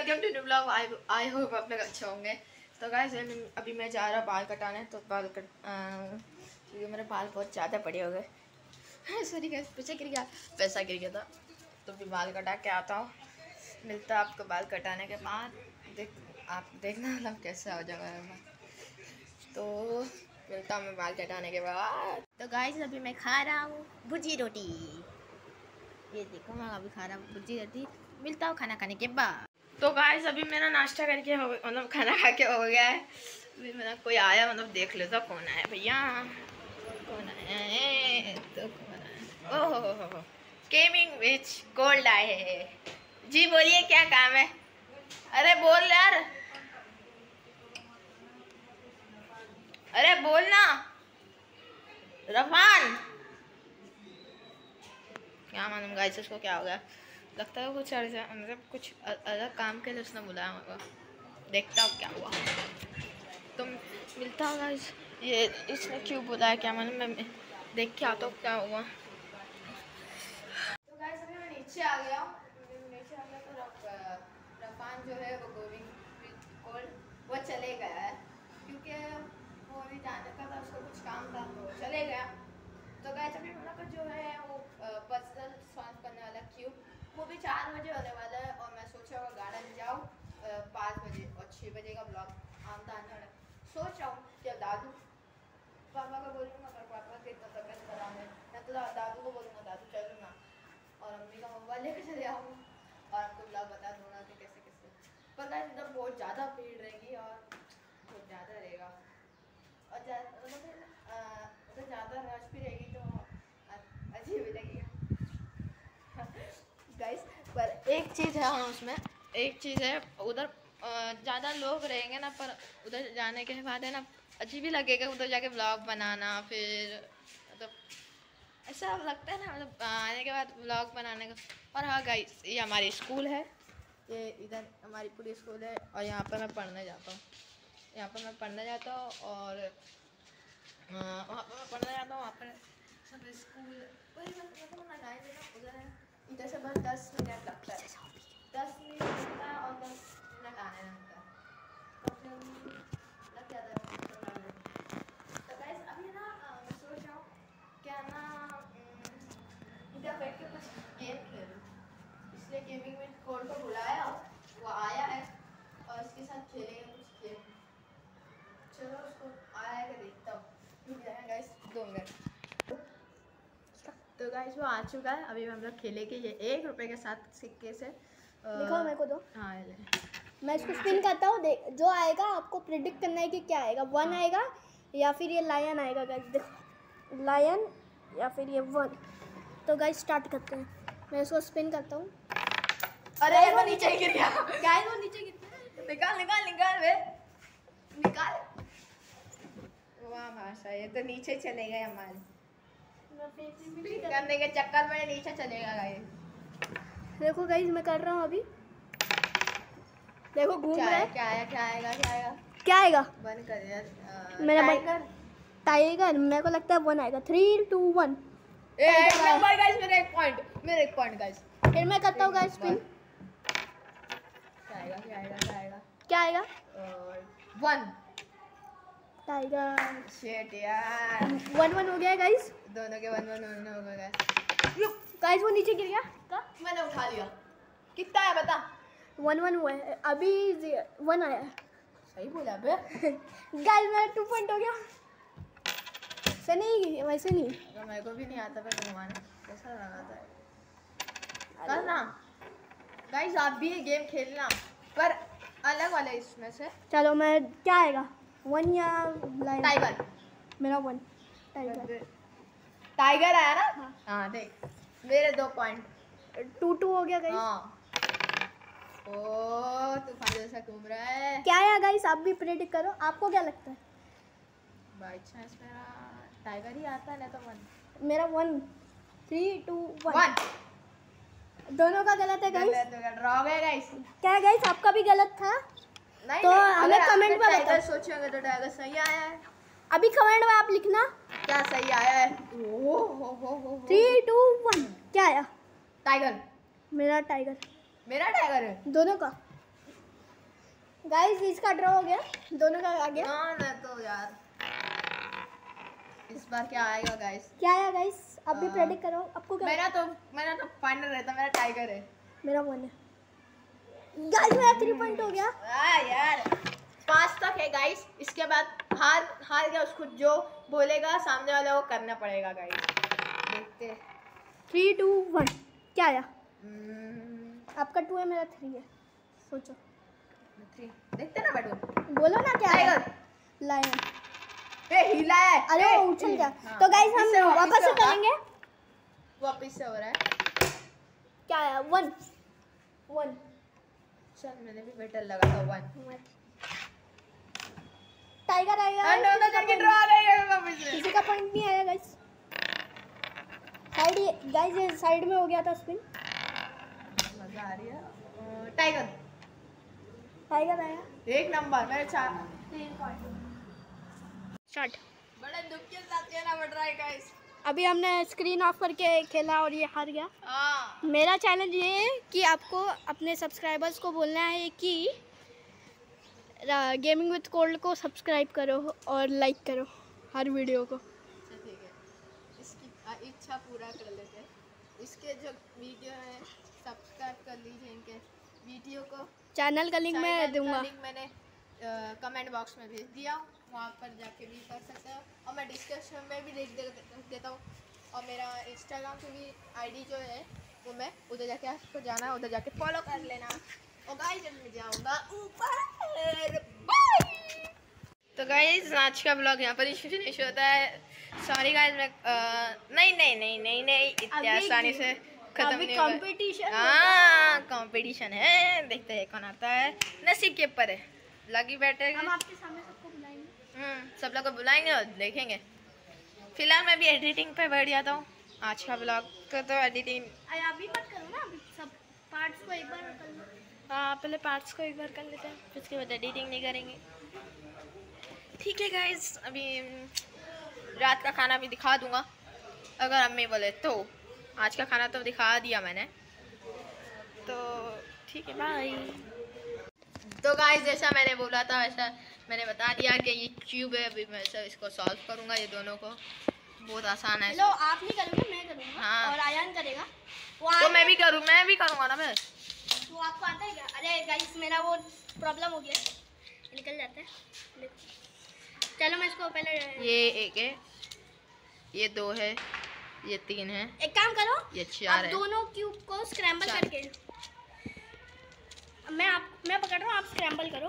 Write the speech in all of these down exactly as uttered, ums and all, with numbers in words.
Welcome to new blog. I I hope आप लोग अच्छे होंगे। तो गाइस अभी मैं जा रहा बाल कटाने, तो बाल कट क्योंकि मेरे बाल बहुत ज़्यादा बड़े हो गए। सॉरी गाइस, पीछे गिर गया, पैसा गिर गया था। तो भी बाल कटा के आता हूँ, मिलता है आपको बाल कटाने के बाद। देख आप देखना मतलब कैसा हो जाएगा। तो मिलता हूँ मैं बाल कटाने के बाद। तो गाइस अभी मैं खा रहा हूँ भुजी रोटी। ये देखो मैं अभी खा रहा हूँ भुजी रोटी। मिलता हूँ खाना खाने के बाद। तो गाइस अभी मेरा नाश्ता करके हो मतलब खाना खा के हो गया है। अभी मेरा कोई आया, मतलब देख लेता कौन आया भैया, कौन आया है। तो कौन आया, ओह हो हो गेमिंग विच गोल्ड आए है जी। बोलिए क्या काम है? अरे बोल यार, अरे बोल ना रफान। क्या मालूम गाइस उसको क्या हो गया, लगता है कुछ मतलब कुछ अलग काम के लिए उसने बुलाया होगा। देखता हूँ क्या हुआ। तो मिलता होगा इस ये इसने क्यों बुलाया, क्या मालूम। मैं देख के आता हूँ क्या हुआ। तो गाइस अभी मैं नीचे आ गया हूँ। नीचे आ गया तो रफान जो है वो गोविंद वो चले गया है, क्योंकि वो अभी जाने का था, उसको कुछ काम था तो चले गया। तो गाइस अभी हम लोग जो है वो पजल सॉल्व करने वाला क्यूब, वो भी चार बजे होने वाला है। और मैं सोचा हुआ गार्डन जाऊँ पाँच बजे और छः बजे का ब्लॉग आमदा आने वाला। सोच रहा हूँ कि दादू पापा को बोलूँगा, अगर पापा के तो तबियत खराब है, मैं तो दादू को बोलूँगा दादू चलो ना, और अम्मी का मोबाइल लेकर चले आऊँगा और आपको ब्लॉग बता दूँगा कि कैसे कैसे। पर गाइस इधर बहुत ज़्यादा भीड़ रहेगी और बहुत ज़्यादा रहेगा, और उधर ज़्यादा रश भी रहेगी तो अजीब ही लगेगा। गाइस पर एक चीज़ है, हाँ उसमें एक चीज़ है, उधर ज़्यादा लोग रहेंगे ना, पर उधर जाने के बाद है ना अजीब ही लगेगा उधर जाके ब्लॉग बनाना। फिर मतलब ऐसा लगता है ना, मतलब आने के बाद ब्लॉग बनाने का। और हाँ गाइस ये हमारी स्कूल है, ये इधर हमारी पूरी स्कूल है, और यहाँ पर मैं पढ़ने जाता हूँ। यहाँ पर मैं पढ़ने जाता हूँ और वहाँ पर मैं पढ़ने जाता हूँ। वहाँ पर सब स्कूल वही मतलब लगाए देना उधर है। इधर से बस दस मिनट लगता है, दस मिनट लगता है और दस मिनट आने लगता है, तो फिर लग जाता है। तो गाइस अभी ना मैं सोच रहा हूँ क्या ना इधर बैठ के कुछ गेम खेलूँ, इसलिए गेमिंग में कोड को बुलाया, वो आया है और इसके साथ खेलेंगे कुछ गेम। चलो उसको आया के देखता हूँ, रुक जाए गाइस दो मिनट। तो गाइस वो आ चुका है, अभी हम लोग खेलेंगे ये एक रुपए के साथ सिक्के से। दिखाओ मेरे को दो। हाँ ले। मैं इसको स्पिन करता हूँ, देख जो आएगा आपको प्रेडिक्ट करना है कि क्या आएगा, वन हाँ। आएगा या फिर ये लायन आएगा। गाइस देखो लायन या फिर ये वन। तो गाइस स्टार्ट करते हैं, मैं इसको स्पिन करता हूँ। अरे वो नीचे गिर गया, गाइस वो नीचे गिर गया। निकाल निकाल निकाल वे निकाल। वाह भाषा, ये तो नीचे चले गए हमारे करने के चक्कर में, नीचे चलेगा गाइस। देखो गाइस मैं कर रहा हूँ अभी, देखो घूम रहा है। क्या आया क्या आएगा क्या आएगा क्या आएगा? वन कर यार। मेरा टाइगर टाइगर मेरे को लगता है वन आएगा। Three two one. एक नंबर गाइस, मेरा एक पॉइंट, मेरा एक पॉइंट गाइस। फिर मैं करता हूँ गाइस स्पिन। क्या आएगा क्या आएगा क्या आएगा क्या आएगा? वन। टाइगर शिट यार, वन वन हो गया गाइस, दोनों के वन वन वन हो गए। गाइस वो नीचे गिर गया का? मैंने उठा लिया। कितना है बता? वन वन हुआ है अभी, वन आया है। सही बोला बे। गाइस मेरा टू पॉइंट हो गया। से नहीं वैसे नहीं, अगर मेरे को भी नहीं आता पर घुमाना कैसा लगाता है कर ना। गाइस आप भी ये गेम खेलना, पर अलग वाला इसमें से। चलो मैं क्या आएगा, वन या लाइन? टाइगर। मेरा वन टाइगर। टाइगर आया ना? हाँ, हाँ देख मेरे दो पॉइंट। टू टू हो गया गाइस। हाँ ओ तूफान जैसा घूम रहा है। क्या आया गाइस, आप भी प्रेडिक्ट करो, आपको क्या लगता है? बाई चांस मेरा टाइगर ही आता है ना, तो वन। मेरा one. Three two one. One दोनों का गलत है गाइस। ड्रॉ है गाइस। क्या है गाइस, आपका भी गलत था? नहीं तो नहीं, हमें अगर कमेंट में टाइगर बताओ। सोचोगे तो टाइगर सही आया है। अभी कमेंट में आप लिखना क्या सही आया है। ओ हो हो हो थ्री टू वन। क्या आया? टाइगर। मेरा टाइगर। मेरा टाइगर है दोनों का। गाइस इसका ड्रॉ हो गया, दोनों का आ गया। हाँ ना तो यार इस बार क्या आएगा गाइस? क्या आया गाइस? आप भी हाँ। प्रेडिक्ट करो, आपको क्या? मेरा तो मेरा तो फाइनल रहता, मेरा टाइगर है। मेरा वन है गाइस, मेरा थ्री पॉइंट हो गया। आ यार पाँच तक है गाइस, इसके बाद हार हार गया उसको जो बोलेगा सामने वाले को करना पड़ेगा गाइस। देखते हैं। थ्री टू वन क्या आया? हम्म, आपका टू है, मेरा थ्री है। सोचो, थ्री देखते ना बैठो। बोलो ना क्या आया? टाइगर। लायन। ए हिला है। अरे ए, वो उछल गया। हाँ। तो गाइस इससे हम वापस वापस से से होगा। करेंगे। वापस से हो रहा है। क्या आया? One one. चल मैंने भी बेटर लगा था वन। टाइगर आया। अंडर अंदर जाके ड्रॉ आ गई है वापस से। किसी का पॉइंट नहीं आया गाइस। साइड गाइस ये साइड में हो गया था स्पिन। मजा आ रही है। अ, टाइगर। टाइगर आया। एक नंबर मेरे चार। स्टार्ट। बड़े दुख के साथ खेलना पड़ रहा है गाइस। अभी हमने स्क्रीन ऑफ करके खेला और ये हार गया। हाँ। मेरा चैलेंज ये है कि आपको अपने सब्सक्राइबर्स को बोलना है कि गेमिंग विद कोल्ड को सब्सक्राइब करो और लाइक करो हर वीडियो को। अच्छा ठीक है, इसकी आ, इच्छा पूरा कर लेते हैं। इसके जो वीडियो है सब्सक्राइब कर लीजिए इनके वीडियो को। चैनल का लिंक मैं चैनल का दूंगा। लिंक मैंने कमेंट बॉक्स में भेज दिया, वहाँ पर जाके भी कर सकते हो और मैं डिस्क्रिप्शन में भी लिख दे, देता हूँ। और मेरा इंस्टाग्राम पे भी आईडी जो है वो मैं उधर जाके आपको जाना है, उधर जाके फॉलो कर लेना। और गाइस मैं जाऊँगा ऊपर। बाय। तो गाइस आज का ब्लॉग यहाँ पर ही फिनिश होता है। सॉरी गाइस मैं अ, नहीं नहीं नहीं नहीं नहीं इतने आसानी से खत्म नहीं होगा। कंपटीशन। हाँ कंपटीशन है, देखते हैं कौन आता है। नसीब के ऊपर है, लगी बैठे हम आपके सामने सबको बुलाएंगे। हम्म सब लोग को बुलाएंगे और देखेंगे। फिलहाल मैं भी एडिटिंग पे बैठ जाता हूँ। आज का ब्लॉग को तो एडिटिंग अरे अभी मत करो ना, अभी सब पार्ट्स को एक बार कर लो। हाँ पहले पार्ट्स को एक बार कर लेते हैं, फिर उसके बाद एडिटिंग नहीं करेंगे। ठीक है गाइस, अभी रात का खाना भी दिखा दूंगा अगर अम्मी बोले तो। आज का खाना तो दिखा दिया मैंने, तो ठीक है बाय। तो गाइस जैसा मैंने बोला था वैसा मैंने बता दिया कि ये क्यूब है। अभी मैं इसको सॉल्व करूंगा, ये दोनों को बहुत आसान है। लो आप नहीं करोगे, मैं करूँगा। हाँ। और आयान करेगा। वो तो आयान- मैं भी करूँ मैं भी करूँगा ना मैं। वो आपको आता है क्या? अरे गाइस मेरा वो प्रॉब्लम हो गया, निकल जाता है। चलो मैं इसको पहले ये एक है, ये दो है, ये तीन है, एक काम करो, ये चार आप है। दोनों क्यूब को स्क्रैम्बल चार। करके मैं आप मैं पकड़ रहा हूँ, आप स्क्रैम्बल करो।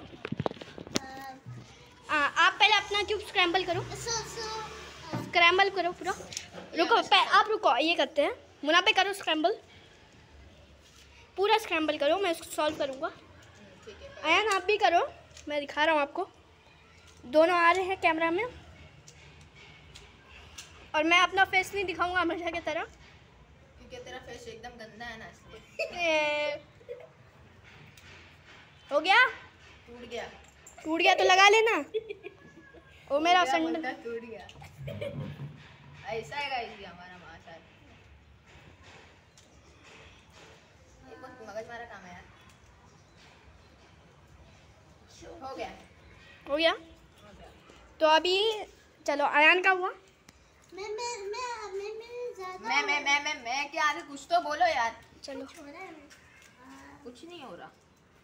आ, आप पहले अपना क्यूब स्क्रैम्बल करो। स्क्रैम्बल करो पूरा। रुको पह, आप रुको, ये करते हैं। मुना पे करो स्क्रैम्बल, पूरा स्क्रैम्बल करो, मैं इसको सॉल्व करूँगा। ठीक है। आयान आप भी करो, मैं दिखा रहा हूँ आपको। दोनों आ रहे हैं कैमरा में और मैं अपना फेस नहीं दिखाऊंगा हमेशा की तरह, क्योंकि तेरा फेस एकदम गंदा है ना इसलिए। ए, हो गया? टूट गया। टूट गया तो लगा लेना। वो मेरा टूट गया संड बोलता टूट गया। ऐसा है गाइस ये हमारा माशा। एक बहुत मगज मारा काम है यार। हो गया हो गया। हो गया। तो अभी चलो आयान का हुआ। मैं मैं मैं मैं मैं मैं मैं मैं मैं क्या आगे कुछ तो बोलो यार। चलो कुछ नहीं हो रहा।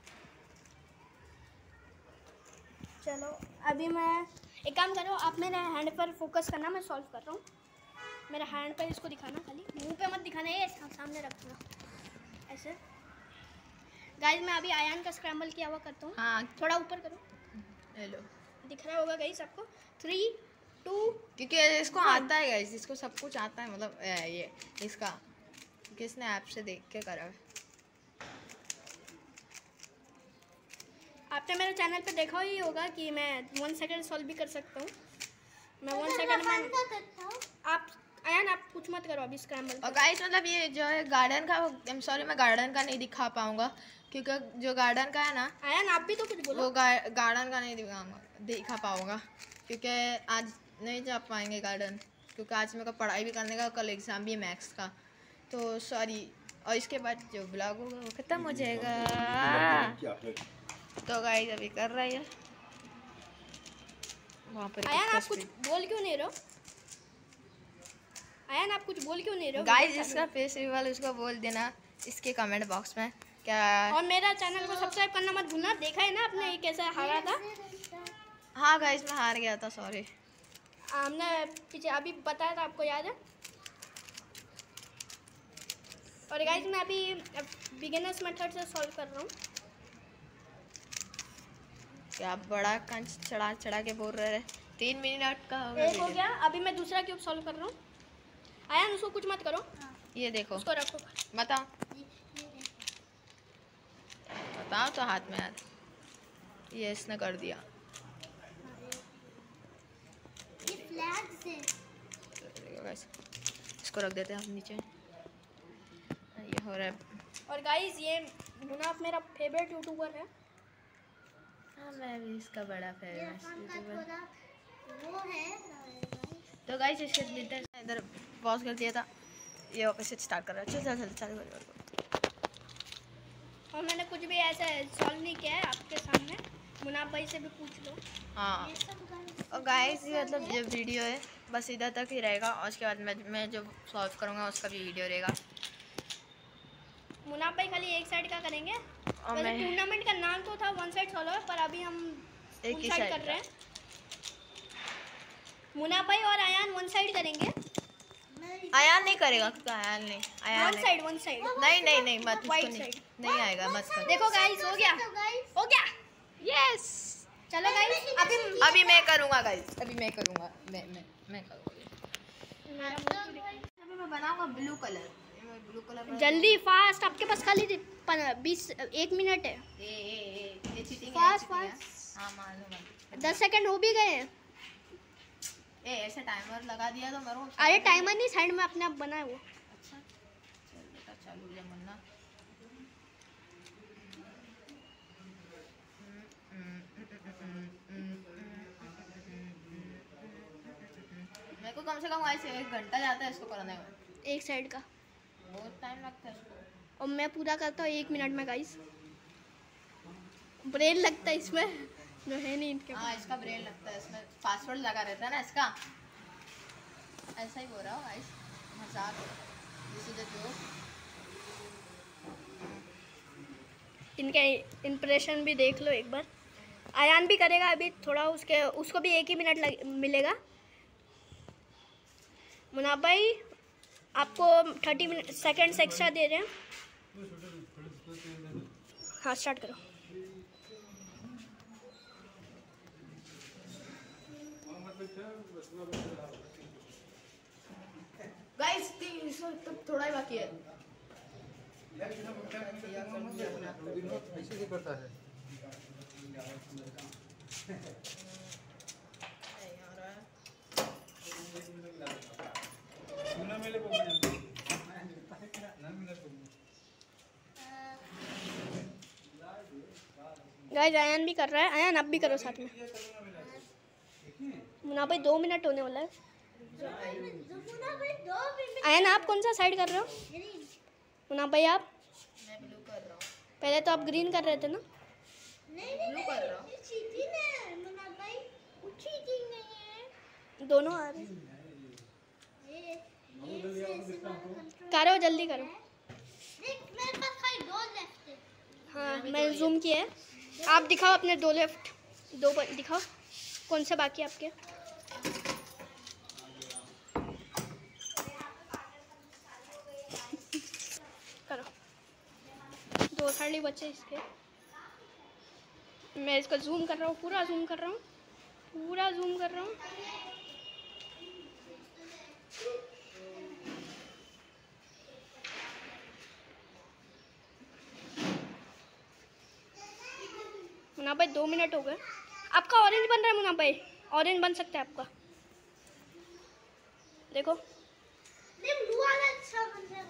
चलो अभी मैं एक काम करो, आप मेरे हैंड पर फोकस करना, मैं सॉल्व कर रहा हूँ। मेरे हैंड पर इसको दिखाना, खाली मुंह पे मत दिखाना, ये सामने रखना ऐसे। गाइस मैं अभी आयान का स्क्रैम्बल किया हुआ करता हूँ। हाँ थोड़ा ऊपर करो, हेलो। दिख रहा होगा गाइस आपको। थ्री टू क्योंकि इसको आता है गाइस, इसको सब कुछ आता है, मतलब ए, ये इसका किसने ऐप से देख के करा है। आपने मेरे चैनल पे देखा ही होगा कि मैं वन सेकंड सॉल्व भी कर सकता हूँ। मैं वन सेकंड में आप आयान आप कुछ मत करो अभी स्क्रैम्बल। और गाइस मतलब ये जो है गार्डन का, आई एम सॉरी मैं गार्डन का नहीं दिखा पाऊंगा क्योंकि जो गार्डन का है ना आयान आप भी तो कुछ बोलो। वो गा, गार्डन का नहीं दिखाऊंगा दिखा पाऊंगा क्योंकि आज नहीं जा पाएंगे गार्डन, क्योंकि आज मेरे को पढ़ाई भी करने का, कल एग्ज़ाम भी है मैथ्स का, तो सॉरी। और इसके बाद जो ब्लॉग होगा वो ख़त्म हो जाएगा। तो गाइस अभी कर रही है वहाँ पर। आयान आप कुछ बोल क्यों नहीं रहे हो? आयान आप कुछ बोल क्यों नहीं रहे हो? गाइस इसका फेस रिवील उसको बोल देना इसके कमेंट बॉक्स में क्या। और मेरा चैनल को सब्सक्राइब करना मत भूलना। देखा है ना आपने कैसे हारा था? हाँ गाइस मैं हार गया था, सॉरी। हमने पीछे अभी बताया था, आपको याद है? और गाइस मैं अभी बिगिनर्स मेथड से सॉल्व कर रहा हूँ। क्या बड़ा कंच चढ़ा चढ़ा के बोल रहे हैं। तीन मिनट का हो एक हो गया, अभी मैं दूसरा क्यूब सॉल्व कर रहा हूँ। आयान उसको कुछ मत करो। ये देखो, उसको रखो। बताओ बताओ तो हाथ में यार। ये इसने कर दिया। ये फ्लैग से इसको रख देते हैं हम नीचे। ये हो रहा है। और गाइस ये मुनाफ मेरा फेवरेट यूट्यूबर है। हाँ मैं भी इसका बड़ा फेवरेट यूट्यूबर। वो है तो गाइस इसके लेते हैं, इधर पॉज कर दिया था, ये वापस से स्टार्ट कर रहा है। चल चल चल चालू कर। और मैंने कुछ भी ऐसा सॉल्व नहीं किया है, आपके सामने मुनाफ भाई से भी पूछ लो। हाँ और गाइस ये मतलब ये वीडियो है बस इधर तक ही रहेगा, और उसके बाद मैं मैं जो सॉल्व करूँगा उसका भी वीडियो रहेगा। मुनाफ भाई खाली एक साइड का करेंगे। और वैसे मैं टूर्नामेंट का नाम तो था वन साइड सॉल्वर, पर अभी हम एक फुल ही साइड साइड कर रहे हैं। मुनाफ भाई और आयान वन साइड करेंगे। आयान नहीं करेगा क्योंकि आयान नहीं आयान वन नहीं साइड वन साइड नहीं नहीं नहीं मत, उसको White नहीं, side. नहीं आएगा मत कर। देखो गाइस हो गया हो गया यस चलो गाइस अभी अभी मैं करूँगा गाइस, अभी मैं करूँगा, मैं मैं मैं करूँगा। अभी मैं बनाऊँगा ब्लू कलर। ब्लू कलर जल्दी फास्ट, आपके पास खाली बीस एक मिनट है। ए ए ए चीटिंग है, फास्ट cheating है। फास्ट हाँ मालूम है। दस सेकंड हो भी गए हैं। ए ऐसे टाइमर लगा दिया तो मेरे को। अरे टाइमर नहीं, साइड में अपने आप बना है वो। अच्छा चल बेटा चालू हो जा मन्ना। मेरे को कम से कम ऐसे एक घंटा जाता है इसको करने में। एक साइड का बहुत टाइम लगता है इसको। और मैं पूरा करता हूँ एक मिनट में गाइस। ब्रेन लगता है इसमें जो है नहीं इनके हाँ इसका ब्रेन लगता है, इसमें पासवर्ड लगा रहता है ना इसका। ऐसा ही बोल रहा हूँ गाइस, मजाक दिस इज अ जोक। इनके इंप्रेशन भी देख लो एक बार। आयान भी करेगा अभी थोड़ा, उसके उसको भी एक ही मिनट लग मिलेगा। मुनाफ भाई आपको थर्टी मिनट सेकेंड्स एक्स्ट्रा दे रहे हैं। हाँ स्टार्ट करो। गाइस तब थोड़ा ही बाकी है। ऐसे ही करता है। गाइस आयान भी कर रहा है। आयान आप भी करो साथ में। मुनाफ भाई दो मिनट होने वाला है। आयान आप कौन सा साइड कर रहे हो? मुनाफ भाई आप? मैं ब्लू कर रहा हूँ। पहले तो आप ग्रीन कर रहे थे ना? ब्लू कर रहा हूँ। दोनों आ रहे हैं। करो जल्दी करो। हाँ मैं जूम किया है। आप दिखाओ अपने दो लेफ्ट, दो दिखाओ कौन से बाकी आपके। करो दो खाली बच्चे इसके। मैं इसको जूम कर रहा हूँ, पूरा जूम कर रहा हूँ, पूरा जूम कर रहा हूँ। मुनाफ भाई दो मिनट हो गए। आपका ऑरेंज बन रहा है मुनाफ भाई, ऑरेंज बन सकता है आपका। देखो ब्लू वाला अच्छा बन रहा है।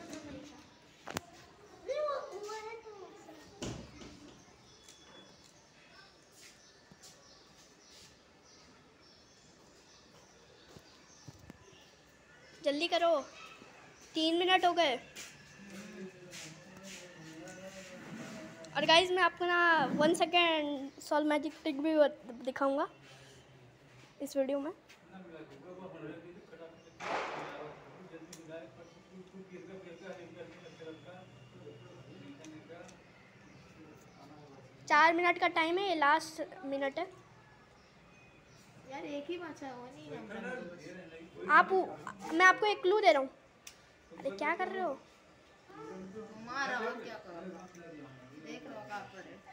जल्दी करो, तीन मिनट हो गए। और गाइज मैं आपको ना one second solve magic trick भी दिखाऊंगा इस वीडियो में। चार मिनट का टाइम है, ये लास्ट मिनट है। यार एक ही बचा, वो नहीं नंबर। आप मैं आपको एक क्लू दे रहा हूँ। अरे क्या कर रहे हो? घुमा रहा हूँ, क्या कर रहा हूँ? देख रहा हूँ कहाँ पर है।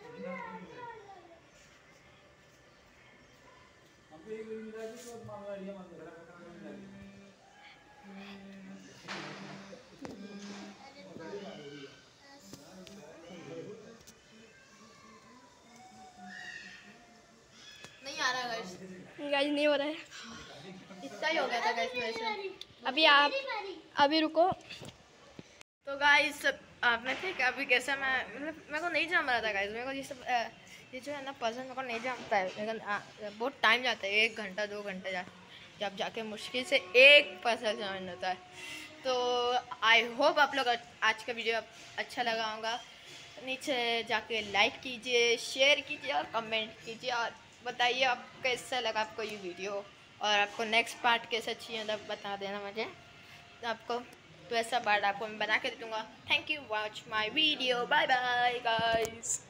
नहीं आ रहा गाइस। गाइस नहीं हो रहा है। इतना ही हो गया था गाइस वैसे। अभी आप अभी रुको। तो गाइस आपने ठीक अभी कैसा मैं मतलब मेरे को नहीं जम रहा था गाइस। मेरे को ये सब अ, ये जो है ना पजल मेरे को नहीं जमता है। मेरे को अ, बहुत टाइम जाता है, एक घंटा दो घंटे जा जब जाके मुश्किल से एक पजल समझ होता है। तो आई होप आप लोग आज का वीडियो अच्छा लगा होगा। नीचे जाके लाइक कीजिए, शेयर कीजिए और कमेंट कीजिए और बताइए आप कैसा लगा आपको ये वीडियो, और आपको नेक्स्ट पार्ट कैसा चाहिए मतलब बता देना मुझे। तो आपको तो ऐसा पार्ट आपको मैं बना के दे दूँगा। Thank you watch my video, bye bye guys.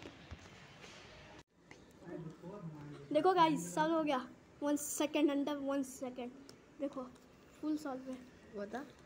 देखो गाइस सॉल्व हो गया। One second under one second. देखो फुल सॉल्व है। बता